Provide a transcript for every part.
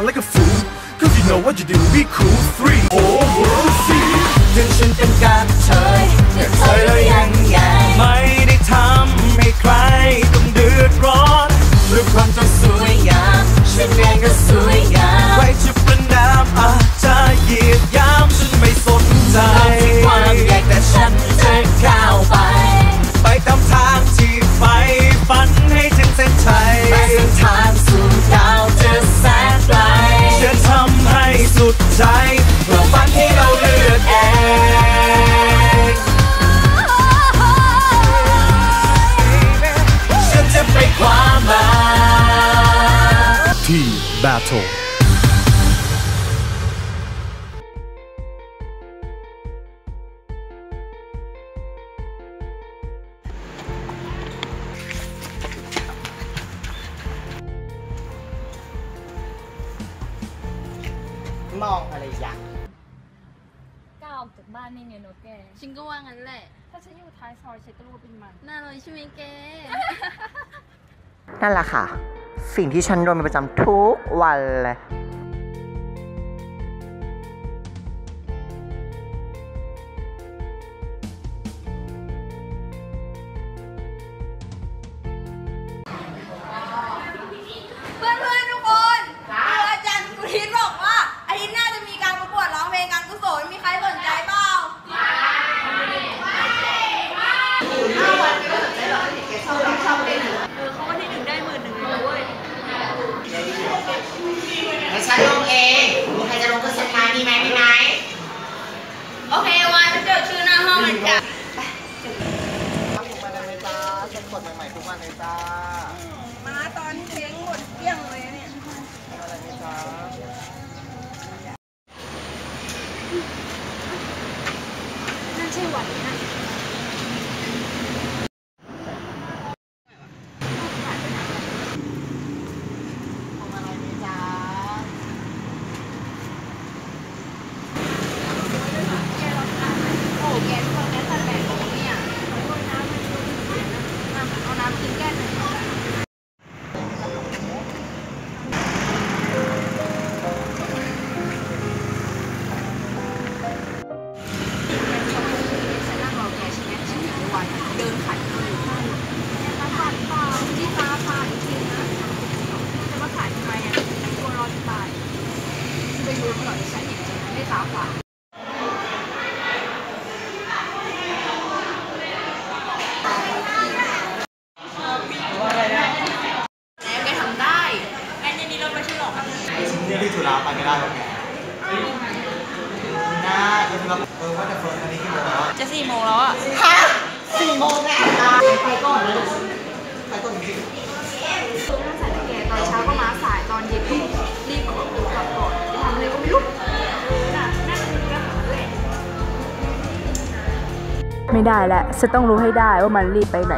like a fool Cause you know what you do be cool free overseas ถึงฉันเป็นกระเทยแต่เธอแล้วยังไงไม่ได้ทำให้ใครต้องเดือดร้อนรูปความจะสวยงามฉันเองก็สวยงามใครจะประนามอาจจะเหยียดหยามฉันไม่สนใจเราที่ความใหญ่แต่ฉันจะก้าวไปตามทางที่ใฝ่ฝันให้ถึงเส้นชัยแต่เส้นทางสู่ดาวจะแสนไกลจะทำให้สุดใจเพื่อฝันที่เราเลือกเองฉันจะไปคว้ามาที่ Battle มองอะไรอย่างก้าวออกจากบ้านนี่ไงโนแกฉันก็ว่างั้นแหละถ้าฉันอยู่ท้ายซอยฉันก็รู้เป็นมันน่าเลยใช่ไหมแกนั่นแหละค่ะสิ่งที่ฉันโดนเป็นประจำทุกวันเลยเพื่อนๆทุกคนอาจารย์กุทิศบอกว่าอาทิตย์หน้าจะมีการประกวดร้องเพลงการกุศลมีใครสนใจเปล่าเขาก็ที่1ได้11,000เลยเว้ยแล้วฉันลงเองมีใครจะลงก็สมามีไหมโอเควันจะเจอชื่อหน้าห้องเลยจ้ะทุกวันเลยจ้าฉันกดใหม่ๆทุกวันเลยจ้ามาตอนเพลงหมดเกลี้ยงเลยเนี่ยอะไรไหมจ้านั่นใช่หวัดนะที่จุฬาไปไม่ได้หรอกน่าจะแบบว่าจะเฟิร์นอันนี้กี่โมงแล้วจะ4 โมงแล้วอ่ะฮะ4 โมงไงไปก่อนเลยไปก่อนจริงคือถ้าใส่แกตอนเช้าก็มาสายตอนเย็นก็รีบกลับก่อนทำอะไรก็ไม่รู้น่าจะมีเรื่องของแหละไม่ได้แล้วฉันต้องรู้ให้ได้ว่ามันรีบไปไหน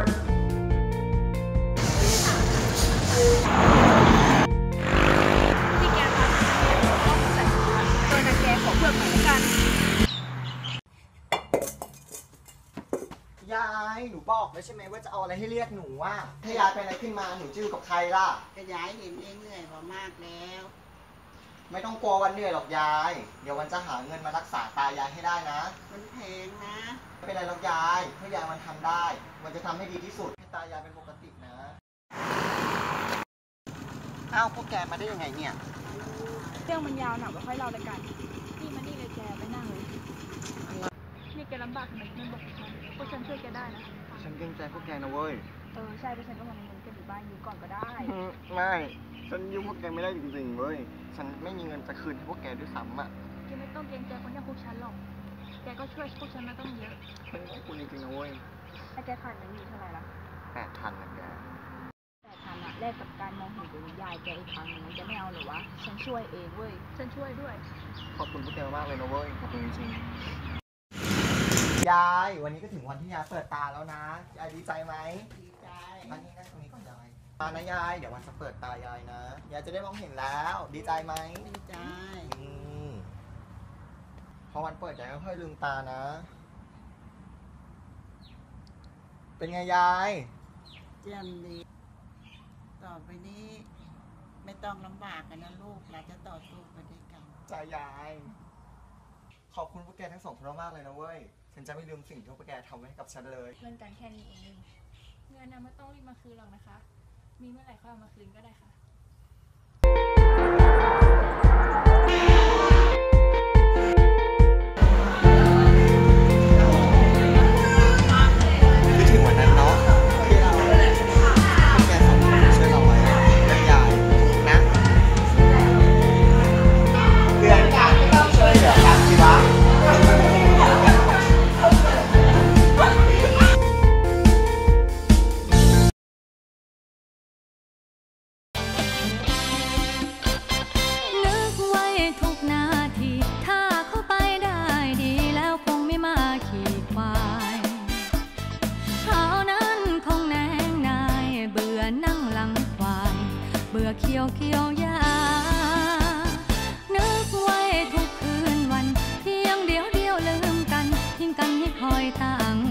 ยายหนูบอกแล้วใช่ไหมว่าจะเอาอะไรให้เรียกหนูว่าถ้ายายเป็นอะไรขึ้นมาหนูจะอยู่กับใครล่ะก็ยายเห็นเองเหนื่อยมามากแล้วไม่ต้องกลัววันเหนื่อยหรอกยายเดี๋ยววันจะหาเงินมารักษาตายายให้ได้นะมันแพงนะไม่เป็นไรหรอกยายถ้ายายมันทำได้มันจะทำให้ดีที่สุดให้ตายายเป็นปกตินะอ้าวพวกแกมาได้ยังไงเนี่ยเรื่องมันยาวหนักกว่าค่อยเล่าเลยกันนี่มานี่เลยแกไปนั่งเลยนี่แกลำบากทำไมไม่บอกฉันพวกฉันช่วยแกได้นะฉันเกรงใจพวกแกนะเว้ยใช่พวกฉันก็มาเงินกันอยู่บ้านอยู่ก่อนก็ได้ไม่ฉันยุ่งพวกแกไม่ได้จริงๆเว้ยฉันไม่มีเงินจะคืนให้พวกแกด้วยซ้ำอ่ะแกไม่ต้องเกรงใจคนอย่างพวกฉันหรอกแกก็ช่วยพวกฉันมาต้องเยอะฉันขอบคุณจริงๆนะเว้ยถ้าแกขาดเงินอยู่เท่าไหร่ล่ะ 8,000นะแก 8,000อะแลกกับการมองเห็นเป็นยายแกอีกครั้งนึงจะไม่เอาหรอวะฉันช่วยเองเว้ยฉันช่วยด้วยขอบคุณพวกแกมากเลยนะเว้ยขอบคุณจริงยายวันนี้ก็ถึงวันที่ยายเปิดตาแล้วนะยายดีใจไหมดีใจอันนี้นั่งตรงนี้ก่อนยายมานะยายเดี๋ยววันจะเปิดตายายนะยายจะได้มองเห็นแล้วดีใจไหมดีใจพอวันเปิดยายค่อยๆลืมตานะเป็นไงยายเยี่ยมดีต่อไปนี้ไม่ต้องลำบากกันนะลูกเราจะต่อสู้ไปด้วยกันจ้ายาย ขอบคุณพวกแกทั้งสองคนมากเลยนะเว้ย ฉันจะไม่ลืมสิ่งที่พวกแกทำให้กับฉันเลยเพื่อนกันแค่นี้เองเงินน่ะไม่ต้องรีบมาคืนหรอกนะคะ มีเมื่อไหร่ค่อยเอามาคืนก็ได้ค่ะคิดถึงวันนั้นเนาะที่เราพวกแกสองคนช่วยเราไว้เรื่องยายนะเพื่อนกันต้องช่วยเหลือกันสิวะนึกไว้ทุกนาทีถ้าเข้าไปได้ดีแล้วคงไม่มาขี่ควายคราวนั้นคงแนงนายเบื่อนั่งหลังควายเบื่อเคี้ยวยานึกไว้ทุกคืนวันเพียงเดียวลืมกันทิ้งกันให้คอยต่าง